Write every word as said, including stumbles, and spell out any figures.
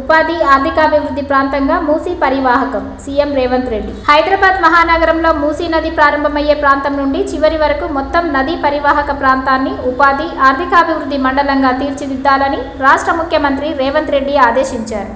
ఉపాధి ఆర్థికాభివృద్ధి ప్రాంతంగా మూసీ పరివాహకం సీఎం రేవంత్ రెడ్డి. హైదరాబాద్ మహానగరంలో మూసీ నది ప్రారంభమయ్యే ప్రాంతం నుండి చివరి వరకు మొత్తం నదీ పరివాహక ప్రాంతాన్ని ఉపాధి ఆర్థికాభివృద్ధి మండలంగా తీర్చిదిద్దాలని రాష్ట్ర ముఖ్యమంత్రి రేవంత్ రెడ్డి ఆదేశించారు.